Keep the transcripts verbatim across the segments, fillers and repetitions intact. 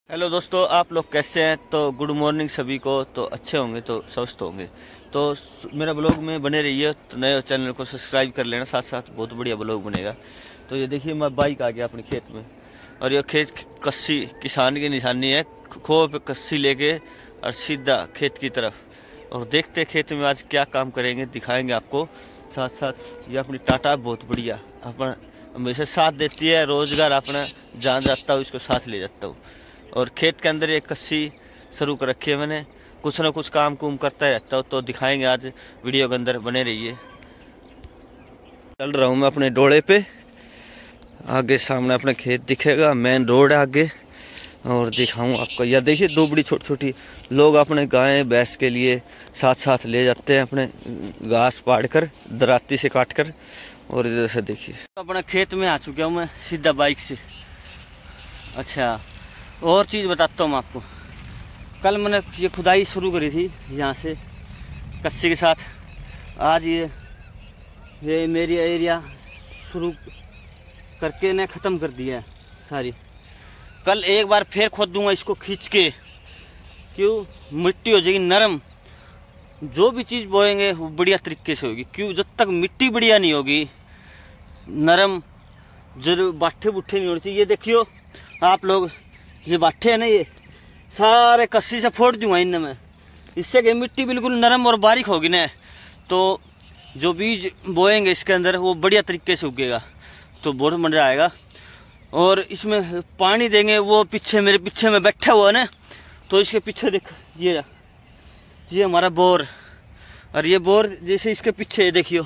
Hello दोस्तों, आप लोग कैसे हैं? तो गुड मॉर्निंग सभी को। तो अच्छे होंगे तो स्वस्थ होंगे। तो मेरा ब्लॉग में बने रहिए। तो नए चैनल को सब्सक्राइब कर लेना, साथ साथ बहुत बढ़िया ब्लॉग बनेगा। तो ये देखिए, मैं बाइक आ गया अपने खेत में, और ये खेत कस्सी किसान की निशानी है। खो पे कस्सी लेके और सीधा खेत की तरफ। और देखते खेत में आज क्या काम करेंगे, दिखाएंगे आपको। साथ साथ ये अपनी टाटा बहुत बढ़िया अपना हमेशा साथ देती है। रोजगार अपना जान जाता हूँ, इसको साथ ले जाता हूँ। और खेत के अंदर एक कस्सी शुरू कर रखी है मैंने। कुछ ना कुछ काम कुम करता रहता हूँ, तो दिखाएंगे आज वीडियो के अंदर, बने रहिए। चल रहा हूँ मैं अपने डोले पे, आगे सामने अपना खेत दिखेगा, मेन रोड है आगे। और दिखाऊँ आपको, यह देखिए दो बड़ी छोटी छोटी लोग अपने गाय भैंस के लिए साथ साथ ले जाते हैं अपने घास पाड़ कर, दराती से काट कर। और इधर से देखिए, अपना खेत में आ चुका हूँ मैं सीधा बाइक से। अच्छा, और चीज़ बताता हूँ मैं आपको। कल मैंने ये खुदाई शुरू करी थी यहाँ से कस्सी के साथ। आज ये ये मेरी एरिया शुरू करके ने ख़त्म कर दिया है सारी। कल एक बार फिर खोद दूंगा इसको खींच के, क्यों मिट्टी हो जाएगी नरम। जो भी चीज़ बोएंगे वो बढ़िया तरीके से होगी, क्यों जब तक मिट्टी बढ़िया नहीं होगी, नरम जरूर बाठे बुट्ठे नहीं होनी चाहिए। ये देखियो आप लोग, ये बाठे है ना, ये सारे कस्सी से फोड़ दूंगा इनमें मैं, इससे कि मिट्टी बिल्कुल नरम और बारीक होगी ना। तो जो बीज बोएंगे इसके अंदर वो बढ़िया तरीके से उगेगा, तो बहुत मज़ा आएगा। और इसमें पानी देंगे, वो पीछे मेरे पीछे में बैठा हुआ है ना, तो इसके पीछे देख, ये ये हमारा बोर। और ये बोर जैसे इसके पीछे देखियो,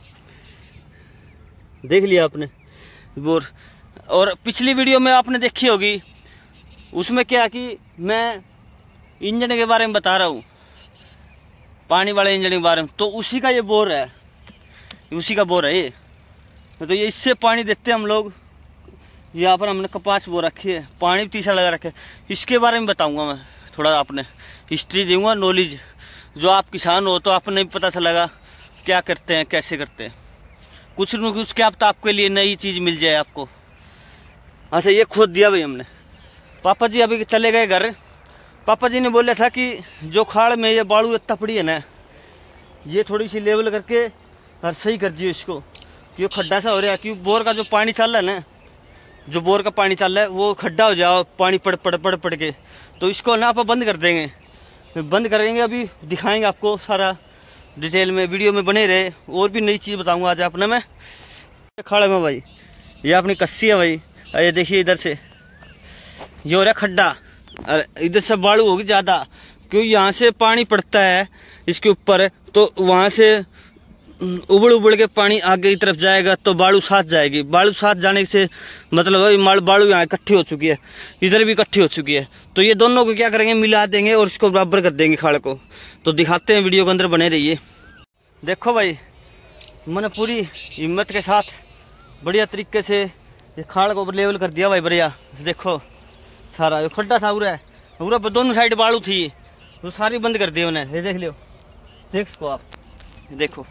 देख लिया आपने बोर। और पिछली वीडियो में आपने देखी होगी, उसमें क्या कि मैं इंजन के बारे में बता रहा हूँ, पानी वाले इंजन के बारे में। तो उसी का ये बोर है, उसी का बोर है ये। तो ये इससे पानी देते हैं हम लोग। यहाँ पर हमने कपास बो रखी है, पानी भी तीसरा लगा रखे है। इसके बारे में बताऊंगा मैं, थोड़ा आपने हिस्ट्री दूंगा, नॉलेज। जो आप किसान हो तो आपने भी पता चलेगा क्या करते हैं, कैसे करते हैं। कुछ न कुछ क्या पता आपके लिए नई चीज़ मिल जाए आपको। अच्छा, ये खोद दिया भाई हमने। पापा जी अभी चले गए घर। पापा जी ने बोला था कि जो खाड़ में ये बालू इतना पड़ी है ना, ये थोड़ी सी लेवल करके और सही कर दियो इसको, क्यों खड्डा सा हो रहा है। क्यों बोर का जो पानी चल रहा है ना, जो बोर का पानी चल रहा है वो खड्डा हो जाओ, पानी पड़ पड़ पड़ पड़ के। तो इसको ना आप बंद कर देंगे, बंद करेंगे। अभी दिखाएंगे आपको सारा डिटेल में, वीडियो में बने रहे। और भी नई चीज़ बताऊँगा आज अपने में। खाड़ में भाई ये अपनी कस्सी है भाई। ये देखिए इधर से ये हो रहा है खड्डा, और इधर से बालू होगी ज़्यादा, क्योंकि यहाँ से पानी पड़ता है इसके ऊपर। तो वहाँ से उबड़ उबड़ के पानी आगे की तरफ जाएगा, तो बालू साथ जाएगी। बालू साथ जाने से मतलब बालू यहाँ इकट्ठी हो चुकी है, इधर भी इकट्ठी हो चुकी है। तो ये दोनों को क्या करेंगे, मिला देंगे और इसको बराबर कर देंगे खाड़ को। तो दिखाते हैं, वीडियो के अंदर बने रहिए। देखो भाई, मैंने पूरी हिम्मत के साथ बढ़िया तरीके से ये खाड़ को लेवल कर दिया भाई बढ़िया। देखो सारा ये खड्डा था उरा उरा पर दोनों साइड बालू थी, वो सारी बंद कर दी उन्हें। ये देख लियो, देख इसको आप, देखो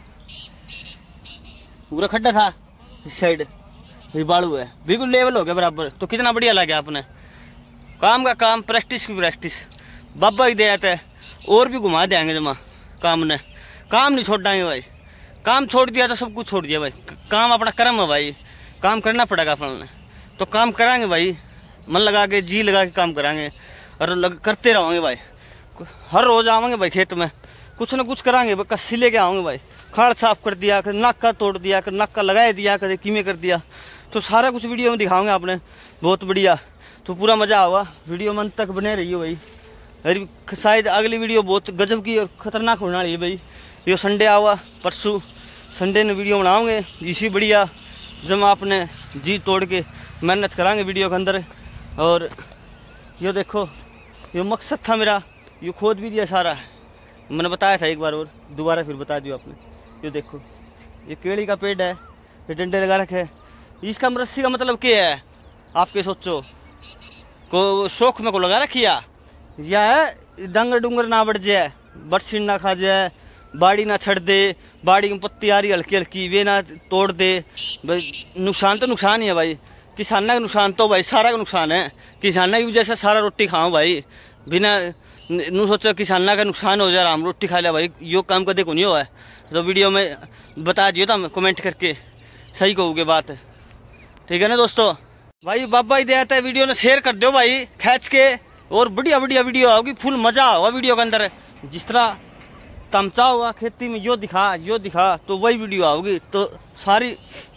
पूरा खड्डा था इस साइड, ये बालू है, बिल्कुल लेवल हो गया बराबर। तो कितना बढ़िया लगा आपने। काम का काम, प्रैक्टिस की प्रैक्टिस, बाबा ही दे जाता है। और भी घुमा देंगे जमा काम ने, काम नहीं छोड़ाएंगे भाई। काम छोड़ दिया तो सब कुछ छोड़ दिया भाई। काम अपना कर्म है भाई, काम करना पड़ेगा अपन। तो काम कराएंगे भाई, मन लगा के, जी लगा के काम कराएंगे, और लग, करते रहोगे भाई। हर रोज आवेंगे भाई खेत में, कुछ ना कुछ कराएंगे भाई। कस्सी लेके आऊँगे भाई, खाड़ साफ कर दिया, कर नाका तोड़ दिया, कर नाका लगा दिया, कदे कीमे कर दिया। तो सारा कुछ वीडियो में दिखाऊंगे आपने, बहुत बढ़िया। तो पूरा मज़ा आवा, वीडियो में अंत तक बने रहिए भाई। अरे शायद अगली वीडियो बहुत गजब की और ख़तरनाक होने वाली है भाई। ये संडे आवा, परसों संडे ने वीडियो बनाओगे इसी बढ़िया, जब आपने जी तोड़ के मेहनत कराएंगे वीडियो के अंदर। और ये देखो, ये मकसद था मेरा, ये खोद भी दिया सारा। मैंने बताया था एक बार और दोबारा फिर बता दियो आपने। ये देखो, ये केड़ी का पेड़ है, ये डंडे लगा रखे हैं। इसका रस्सी का मतलब क्या है आपके सोचो को, शौक में को लगा रखिया या डंगर डूंगर ना बढ़ जाए, बरसीन ना खा जाए, बाड़ी ना छड़ दे, बाड़ी में पत्ती आ रही हल्की हल्की वे ना तोड़ दे। भाई नुकसान तो नुकसान ही है भाई। किसाना का नुकसान तो भाई सारा का नुकसान है। किसाना की वजह से सारा रोटी खाओ भाई, बिना नू सोचो किसाना का नुकसान हो जाए हम रोटी खा लिया भाई, यो काम कदे को नहीं हुआ है। तो वीडियो में बता दियो था कमेंट करके, सही कहोगे बात, ठीक है ना दोस्तों। भाई बाबा ही देता है, वीडियो ने शेयर कर दो भाई खींच के, और बढ़िया बढ़िया वीडियो आओगी, फुल मजा होगा वीडियो के अंदर। जिस तरह तमचा हुआ खेती में यो दिखा यो दिखा तो वही वीडियो आओगी। तो सारी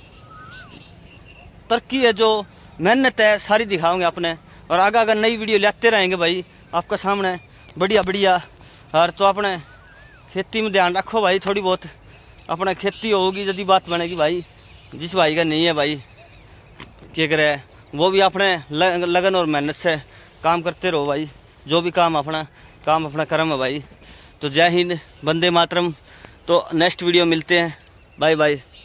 तरक्की है, जो मेहनत है सारी दिखाओगे अपने, और आगे अगर नई वीडियो लाते रहेंगे भाई आपका सामने बढ़िया बढ़िया। और तो अपने खेती में ध्यान रखो भाई, थोड़ी बहुत अपना खेती होगी यदि बात बनेगी भाई। जिस भाई का नहीं है भाई क्या करे, वो भी अपने लगन और मेहनत से काम करते रहो भाई, जो भी काम अपना काम अपना कर्म है भाई। तो जय हिंद, वंदे मातरम। तो नेक्स्ट वीडियो मिलते हैं, बाय बाय।